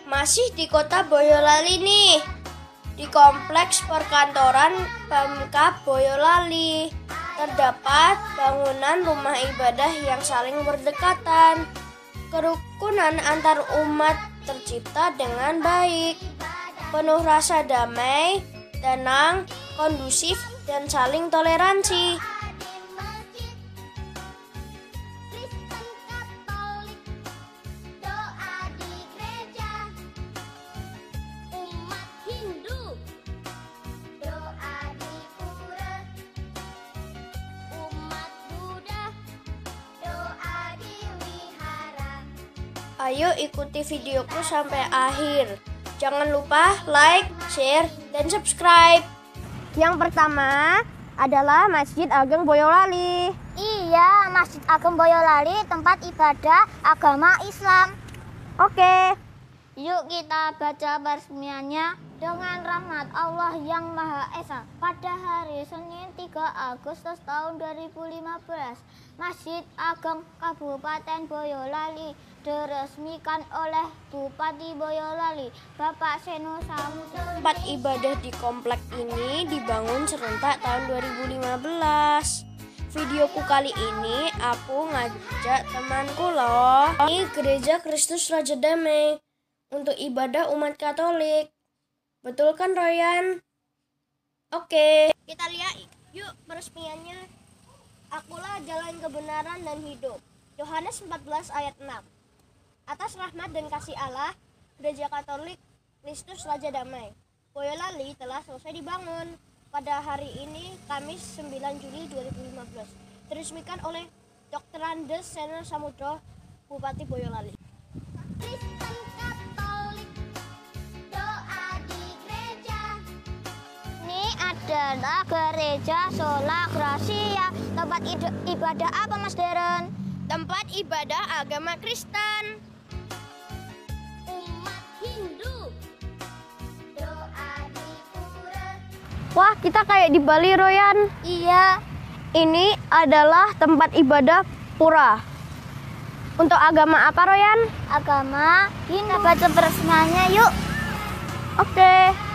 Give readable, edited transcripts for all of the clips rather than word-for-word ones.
Masih di kota Boyolali nih, di kompleks perkantoran Pemkab Boyolali terdapat bangunan rumah ibadah yang saling berdekatan. Kerukunan antar umat tercipta dengan baik, penuh rasa damai, tenang, kondusif, dan saling toleransi. Ayo ikuti videoku sampai akhir. Jangan lupa like, share, dan subscribe. Yang pertama adalah Masjid Ageng Boyolali. Iya, Masjid Ageng Boyolali tempat ibadah agama Islam. Oke. Yuk kita baca peresmiannya. Dengan rahmat Allah yang Maha Esa, pada hari Senin 3 Agustus tahun 2015, Masjid Ageng Kabupaten Boyolali diresmikan oleh Bupati Boyolali, Bapak Seno Samudro. Tempat ibadah di komplek ini dibangun serentak tahun 2015. Videoku kali ini aku ngajak temanku loh. Ini Gereja Kristus Raja Damai untuk ibadah umat Katolik. Betul kan, Royan? Oke, kita lihat yuk peresmiannya. Akulah jalan kebenaran dan hidup. Yohanes 14 ayat 6. Atas rahmat dan kasih Allah, Gereja Katolik Kristus Raja Damai Boyolali telah selesai dibangun pada hari ini, Kamis 9 Juli 2015. Diresmikan oleh Dr. Andes Seno Samudro, Bupati Boyolali. Adalah Gereja Sola Gracia. Tempat ibadah apa, Mas Deren? Tempat ibadah agama Kristen. Umat Hindu. Doa di pura. Wah, kita kayak di Bali, Royan. Iya. Ini adalah tempat ibadah pura. Untuk agama apa, Royan? Agama Hindu. Kita baca peresmiannya yuk. Oke.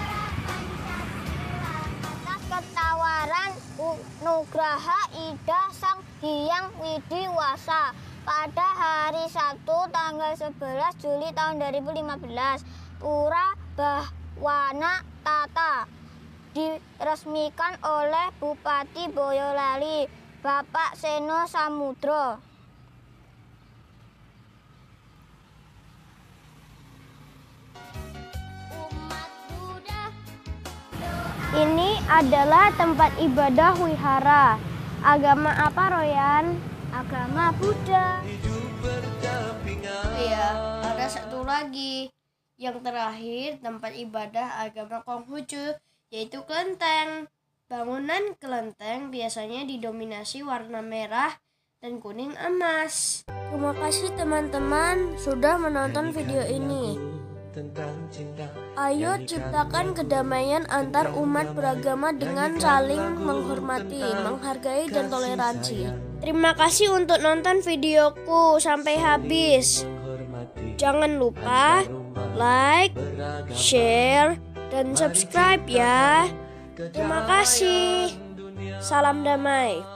Tawaran Nugraha Ida Sang Hyang Widiwasa pada hari Sabtu tanggal 11 Juli tahun 2015, Pura Bahwana Tata diresmikan oleh Bupati Boyolali, Bapak Seno Samudro. Ini adalah tempat ibadah wihara. Agama apa, Royan? Agama Buddha. Iya, ada satu lagi. Yang terakhir, tempat ibadah agama Konghucu, yaitu kelenteng. Bangunan kelenteng biasanya didominasi warna merah dan kuning emas. Terima kasih teman-teman sudah menonton video ini. Ayo ciptakan kedamaian antar umat beragama dengan saling menghormati, menghargai, dan toleransi. Terima kasih untuk nonton videoku sampai habis. Jangan lupa like, share, dan subscribe ya. Terima kasih. Salam damai.